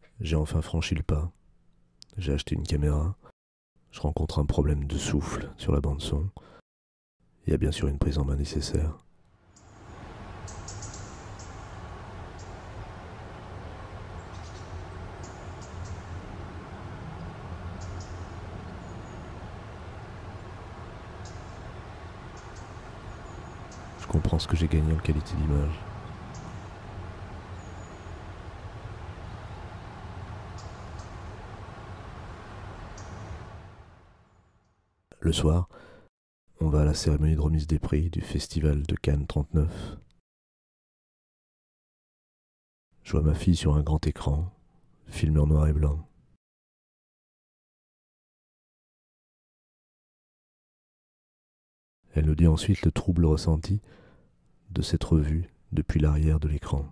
J'ai enfin franchi le pas. J'ai acheté une caméra. Je rencontre un problème de souffle sur la bande son. Il y a bien sûr une prise en main nécessaire. Je comprends ce que j'ai gagné en qualité d'image. Le soir, on va à la cérémonie de remise des prix du festival de Cannes 39. Je vois ma fille sur un grand écran, filmé en noir et blanc. Elle nous dit ensuite le trouble ressenti de s'être vue depuis l'arrière de l'écran.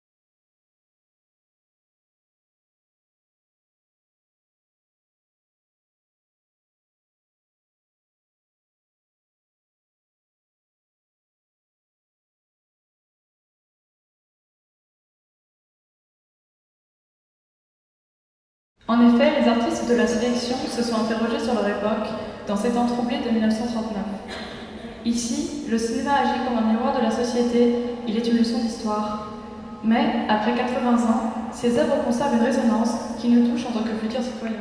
En effet, les artistes de la sélection se sont interrogés sur leur époque dans ces temps troublés de 1939. Ici, le cinéma agit comme un miroir de la société, il est une leçon d'histoire. Mais, après 80 ans, ces œuvres conservent une résonance qui nous touche en tant que futurs citoyens.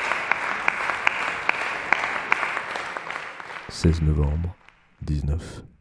« 16 novembre 19.